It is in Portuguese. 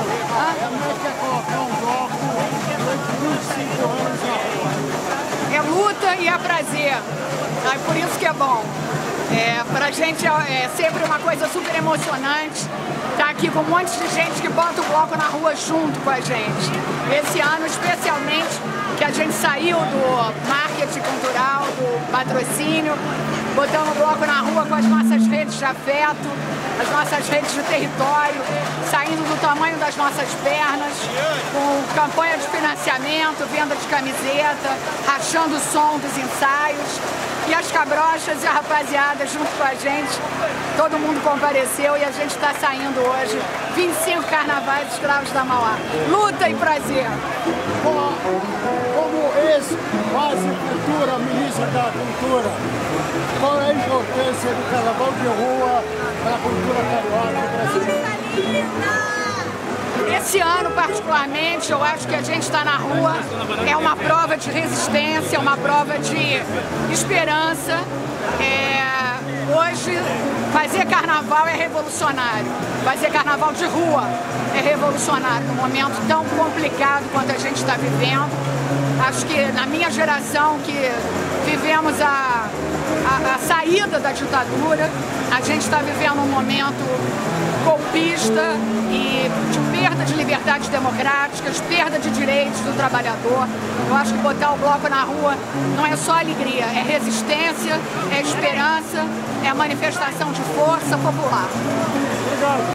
quer colocar um bloco durante 25 anos na rua? É luta e é prazer. É por isso que é bom. Pra gente é sempre uma coisa super emocionante estar aqui com um monte de gente que bota o bloco na rua junto com a gente. Esse ano, especialmente, que a gente saiu do marketing cultural, do patrocínio, botando o bloco na rua com as nossas redes de afeto, as nossas redes de território, saindo do tamanho das nossas pernas, com campanha de financiamento, venda de camiseta, rachando o som dos ensaios. E as cabrochas e a rapaziada junto com a gente, todo mundo compareceu e a gente está saindo hoje, 25 carnavais escravos da Mauá. Luta e prazer. Como ex-quase cultura, ministra da cultura, qual é a importância do carnaval de rua para a cultura carioca brasileira? Esse ano, particularmente, eu acho que a gente está na rua, é uma prova de resistência, uma prova de esperança. Hoje, fazer carnaval é revolucionário, fazer carnaval de rua é revolucionário, num momento tão complicado quanto a gente está vivendo. Acho que na minha geração, que vivemos a saída da ditadura, a gente está vivendo um momento golpista e de perda de liberdades democráticas, perda de direitos do trabalhador. Eu acho que botar o bloco na rua não é só alegria, é resistência, é esperança, é manifestação de força popular. Obrigado.